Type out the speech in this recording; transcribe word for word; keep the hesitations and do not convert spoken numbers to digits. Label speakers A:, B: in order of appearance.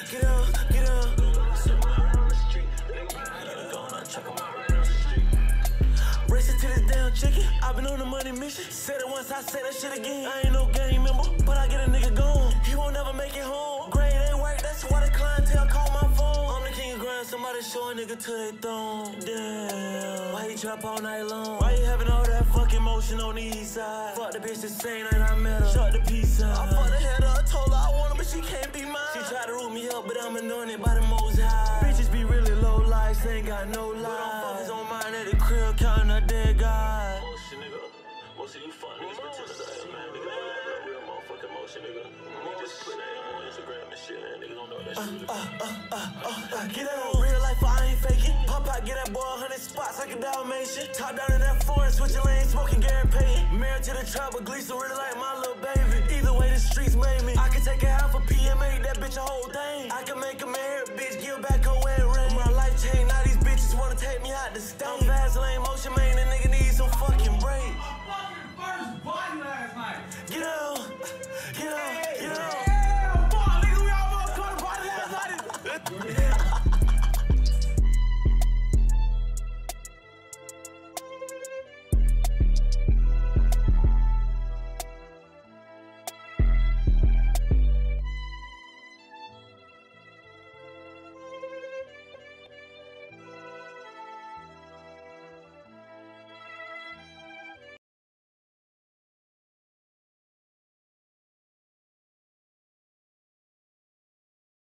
A: get up, get up. Racing to this damn chicken, I been on the money mission. Said it once, I said that shit again. I ain't no gang member, but I get a nigga gone. He won't never make it home. Grade ain't work, that's why the clientele call my phone. I'm the king of grind, somebody show a nigga to they thumb. Damn, why you trap all night long? Why you having all that fucking motion on the east side? Fuck the bitch the same night I met her, shut the peace out. I fucked the head up, told her I want her, but she can't be mine. She tried to root me up, but I'm anointed by the most high. Bitches be really low lives, ain't got no lies. But I'm focused on mine at the crib, counting a dead guy.
B: Motion, nigga. Most of you fuck niggas pretend to die, man. Nigga, they ain't got no real motherfucking motion, nigga. Niggas just put that on Instagram and shit, man. Niggas don't know that shit.
A: Uh, uh, uh, uh, uh, get that on real life, I ain't faking. Pop out, get that boy a hundred spots like a Dalmatian. Top down in that foreign, switching lanes, smoking Gary Payton. Married to the trap, but Gleason really like my little baby. Either way, the streets made me. I can take a half a P M A, that bitch a whole thing.